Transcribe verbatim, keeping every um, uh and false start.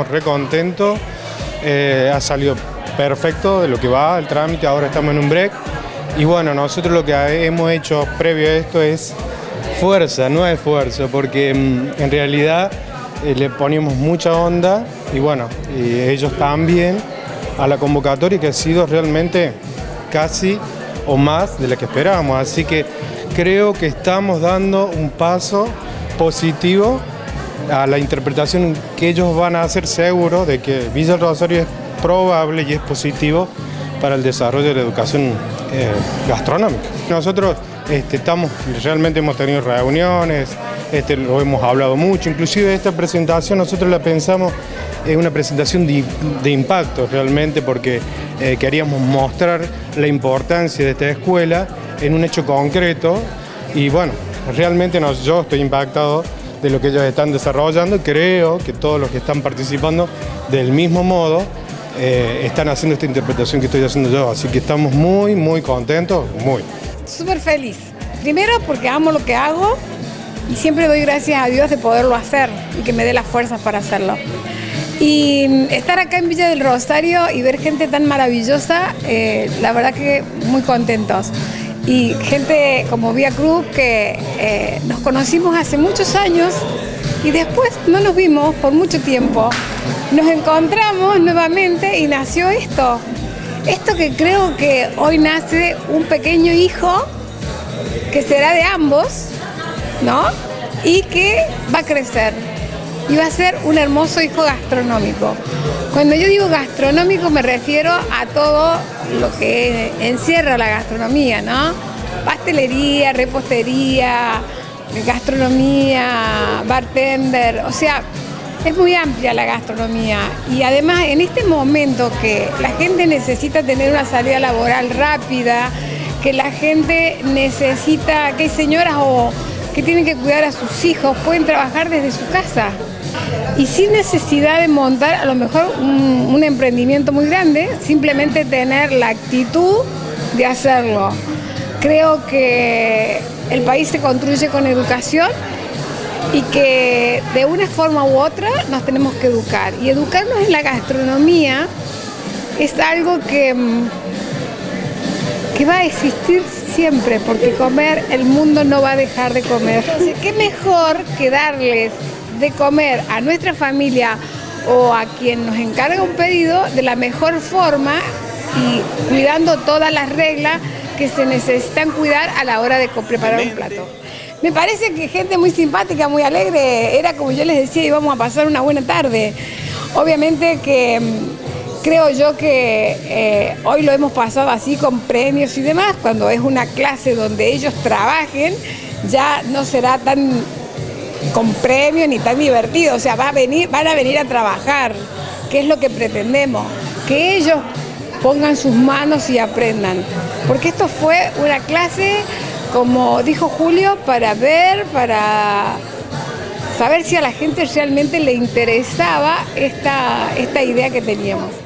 estamos re contentos, eh, ha salido perfecto de lo que va el trámite, ahora estamos en un break. Y bueno, nosotros lo que hemos hecho previo a esto es fuerza, no esfuerzo, porque mm, en realidad eh, le ponemos mucha onda y bueno, y ellos también a la convocatoria que ha sido realmente casi o más de la que esperábamos. Así que creo que estamos dando un paso positivo a la interpretación que ellos van a hacer seguro de que Villa del Rosario es probable y es positivo para el desarrollo de la educación eh, gastronómica. Nosotros este, estamos, realmente hemos tenido reuniones, este, lo hemos hablado mucho, inclusive esta presentación nosotros la pensamos en una presentación de, de impacto realmente, porque eh, queríamos mostrar la importancia de esta escuela en un hecho concreto y bueno, realmente nos, yo estoy impactado de lo que ellos están desarrollando. Creo que todos los que están participando del mismo modo eh, están haciendo esta interpretación que estoy haciendo yo, así que estamos muy, muy contentos, muy. Súper feliz. Primero porque amo lo que hago y siempre doy gracias a Dios de poderlo hacer y que me dé las fuerzas para hacerlo. Y estar acá en Villa del Rosario y ver gente tan maravillosa, eh, la verdad que muy contentos. Y gente como Vía Cruz que eh, nos conocimos hace muchos años y después no nos vimos por mucho tiempo. Nos encontramos nuevamente y nació esto. Esto que creo que hoy nace un pequeño hijo que será de ambos, ¿no? Y que va a crecer. Y va a ser un hermoso hijo gastronómico. Cuando yo digo gastronómico me refiero a todo lo que encierra la gastronomía, ¿no? Pastelería, repostería, gastronomía, bartender, o sea, es muy amplia la gastronomía. Y además en este momento que la gente necesita tener una salida laboral rápida, que la gente necesita, que hay señoras o que tienen que cuidar a sus hijos, pueden trabajar desde su casa. Y sin necesidad de montar a lo mejor un, un emprendimiento muy grande, simplemente tener la actitud de hacerlo. Creo que el país se construye con educación y que de una forma u otra nos tenemos que educar. Y educarnos en la gastronomía es algo que, que va a existir siempre, porque comer, el mundo no va a dejar de comer. Entonces, ¿qué mejor que darles de comer a nuestra familia o a quien nos encarga un pedido de la mejor forma y cuidando todas las reglas que se necesitan cuidar a la hora de preparar un plato? Me parece que gente muy simpática, muy alegre, era como yo les decía, íbamos a pasar una buena tarde. Obviamente que creo yo que eh, hoy lo hemos pasado así con premios y demás. Cuando es una clase donde ellos trabajen, ya no será tan con premio ni tan divertido, o sea, va a venir, van a venir a trabajar, que es lo que pretendemos, que ellos pongan sus manos y aprendan, porque esto fue una clase, como dijo Julio, para ver, para saber si a la gente realmente le interesaba esta, esta idea que teníamos.